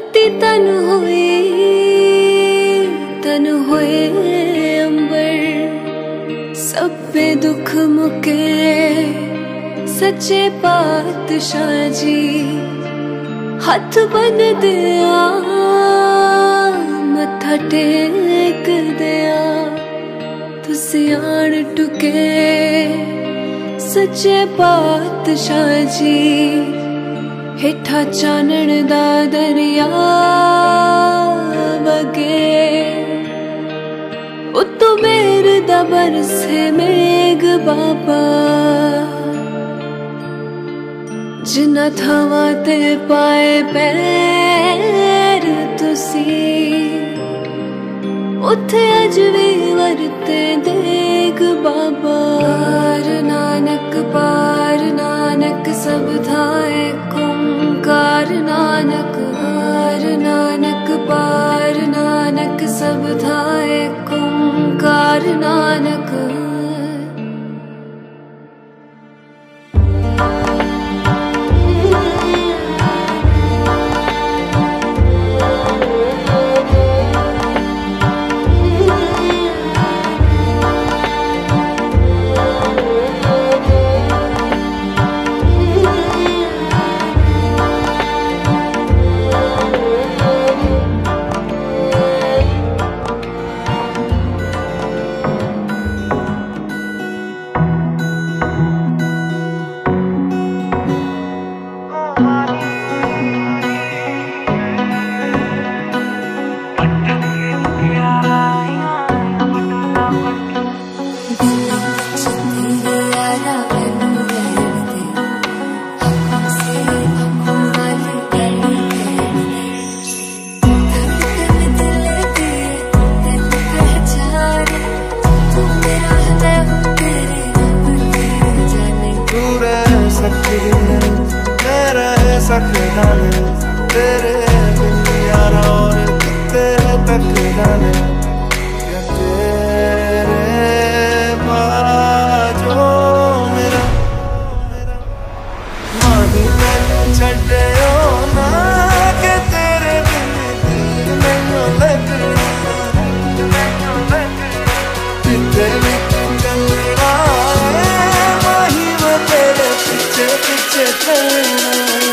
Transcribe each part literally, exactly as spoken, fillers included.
धरती तन हुई तन हुए अंबर, सब पे दुख मुके सच्चे पातशाह जी। हथ बन दिया मत्था टेक दिया, तुसी आन टुके सच्चे पातशाह जी। हेठा चानण दा दरिया वगे, उत्तो मेर दा बरसे मेघ बाबा। जिन्ना थावां ते पाए पैर तुसी, उत्थे अज भी वरते देग बाबा। पार नानक पार नानक सब थाए कार नानक, पार नानक पार नानक सब थाए कार नानक। तेरे बिन यारा और तेरे तक जाने, तेरे बाजो मेरा मानी मैनू छड्डे ना, के तेरे बिन दिल मैनू लगना। जिथे भी तू चलना माही मैं तेरे पीछे पीछे चलना।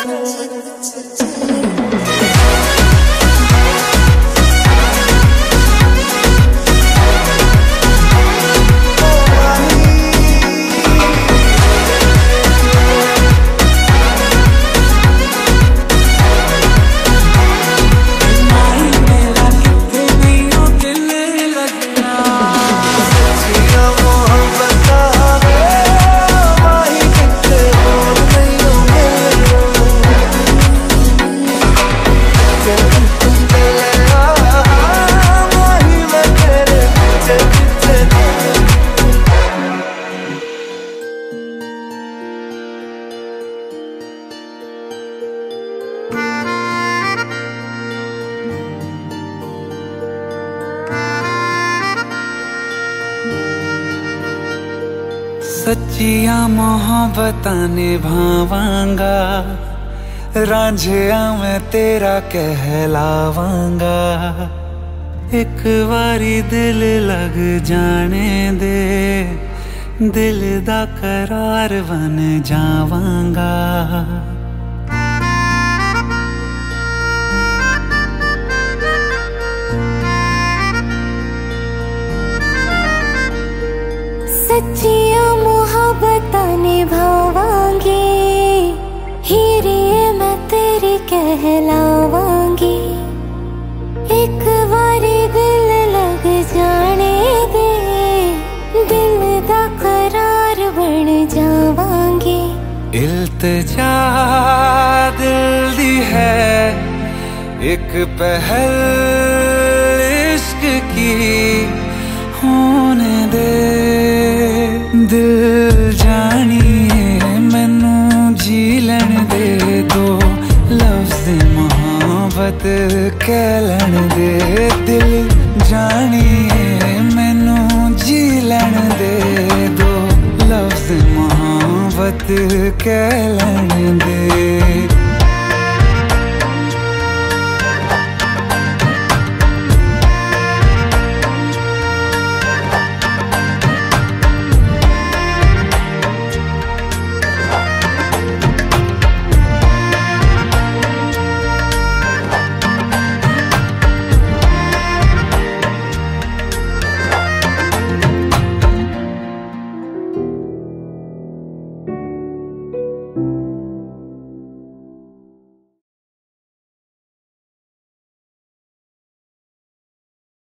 सच्चिया मोहब्बतां निभावांगा, रांझिया मैं तेरा कहलावांगा। एक बारी दिल लग जाने दे, दिल दा करार बन जावांगा। सच्चिया मोहब्बतां निभावांगी, हीरिए मैं तेरी कहलावांगी। एक बारी दिल लग जाने दे, दिल दा करार बन जावांगी। इल्तिजा दिल दी है एक पहल इश्क की, होने दे दिल जानिए मैनू जी लैन दे। दो लफ्ज़ मोहब्बत कह लैन दे, दिल जानिए मैनू जी लैन दे। दो लफ्ज़ मोहब्बत कह लैन दे।